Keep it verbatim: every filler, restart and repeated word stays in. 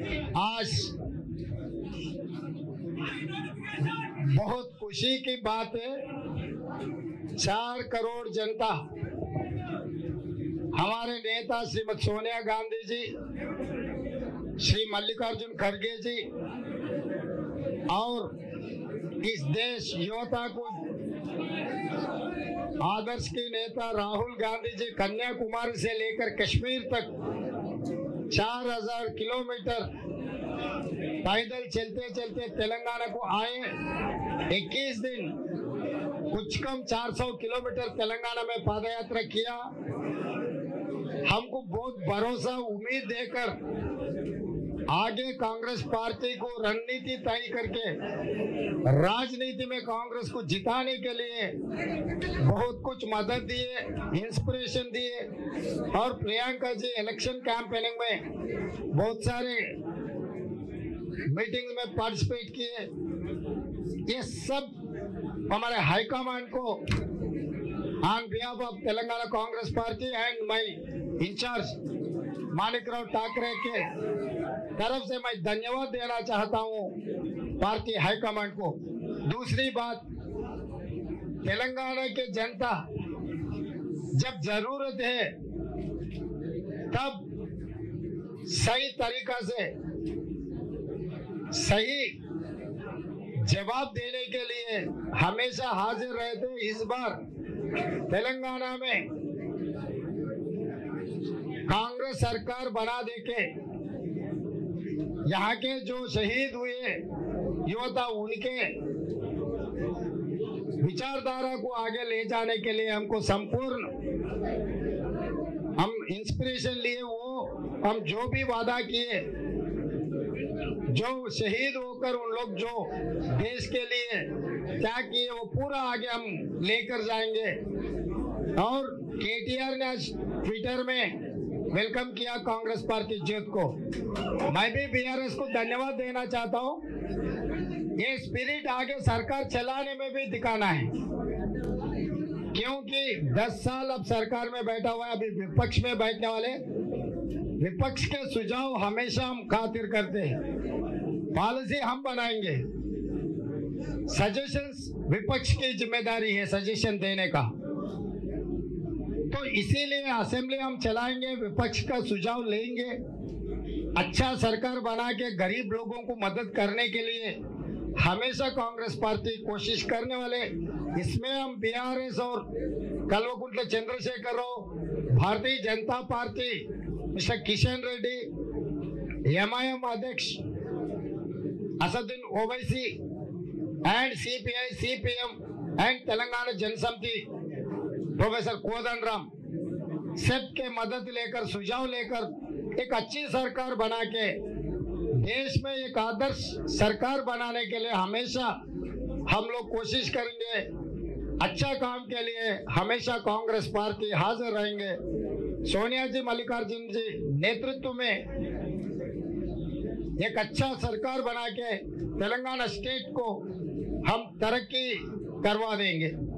आज बहुत खुशी की बात है, चार करोड़ जनता हमारे नेता श्रीमती सोनिया गांधी जी, श्री मल्लिकार्जुन खड़गे जी और इस देश युवता को आदर्श के नेता राहुल गांधी जी कन्याकुमारी से लेकर कश्मीर तक चार हजार किलोमीटर पैदल चलते चलते तेलंगाना को आए। इक्कीस दिन कुछ कम चार सौ किलोमीटर तेलंगाना में पादयात्रा किया। हमको बहुत भरोसा उम्मीद देकर आगे कांग्रेस पार्टी को रणनीति तय करके राजनीति में कांग्रेस को जिताने के लिए बहुत कुछ मदद दिए, इंस्पिरेशन दिए और प्रियंका जी इलेक्शन कैंपेनिंग में बहुत सारे मीटिंग में पार्टिसिपेट किए। ये सब हमारे हाईकमांड को on behalf of Telangana Congress party and my in charge Manikrao Thakre के तरफ से मैं धन्यवाद देना चाहता हूं पार्टी हाईकमांड को। दूसरी बात, तेलंगाना के जनता जब जरूरत है तब सही तरीका से सही जवाब देने के लिए हमेशा हाजिर रहते। इस बार तेलंगाना में कांग्रेस सरकार बना देके यहाँ के जो शहीद हुए युवता उनके विचारधारा को आगे ले जाने के लिए हमको संपूर्ण हम इंस्पिरेशन लिए। वो हम जो भी वादा किए, जो शहीद होकर उन लोग जो देश के लिए क्या किए, वो पूरा आगे हम लेकर जाएंगे। और केटीआर ने आज ट्विटर में वेलकम किया कांग्रेस पार्टी जीत को। मैं भी बीआरएस को धन्यवाद देना चाहता हूँ। ये स्पिरिट आगे सरकार चलाने में भी दिखाना है, क्योंकि दस साल अब सरकार में बैठा हुआ है, अभी विपक्ष में बैठने वाले। विपक्ष के सुझाव हमेशा हम खातिर करते हैं, पॉलिसी हम बनाएंगे, सजेशंस विपक्ष की जिम्मेदारी है सजेशन देने का। तो इसीलिए असेंबली हम चलाएंगे, विपक्ष का सुझाव लेंगे, अच्छा सरकार बना के गरीब लोगों को मदद करने के लिए हमेशा कांग्रेस पार्टी कोशिश करने वाले। इसमें हम बीआरएस और कल्वकुंट्ला Chandrashekhar Rao, Bharatiya Janata Party, mister Kishan Reddy, MIM अध्यक्ष Asaduddin Owaisi and CPI, CPM and Telangana Jana Samithi professor Kodandaram सबके मदद लेकर, सुझाव लेकर एक अच्छी सरकार बना के देश में एक आदर्श सरकार बनाने के लिए हमेशा हम लोग कोशिश करेंगे। अच्छा काम के लिए हमेशा कांग्रेस पार्टी हाजिर रहेंगे। सोनिया जी, मल्लिकार्जुन जी नेतृत्व में एक अच्छा सरकार बना के तेलंगाना स्टेट को हम तरक्की करवा देंगे।